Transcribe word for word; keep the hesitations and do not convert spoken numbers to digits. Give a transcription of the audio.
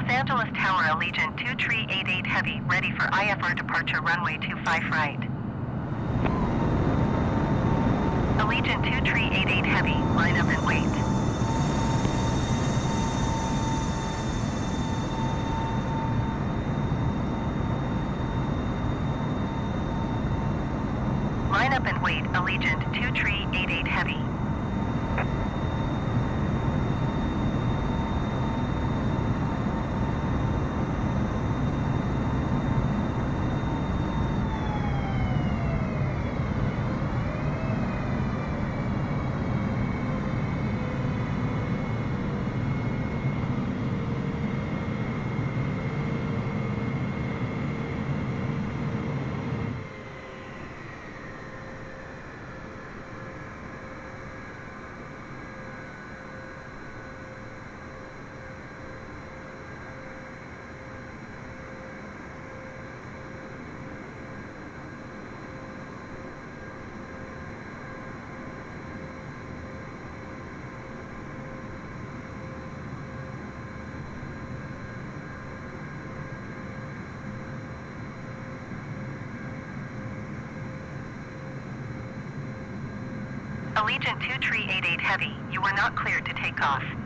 Los Angeles Tower, Allegiant two three eight eight Heavy, ready for I F R departure runway two five right. Allegiant two three eight eight Heavy, line up and wait. Line up and wait, Allegiant two three eight eight Heavy. Allegiant two three eight eight Heavy, you are not cleared to take off.